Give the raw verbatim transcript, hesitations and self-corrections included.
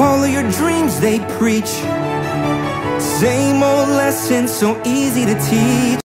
Follow your dreams, they preach. Same old lesson, so easy to teach.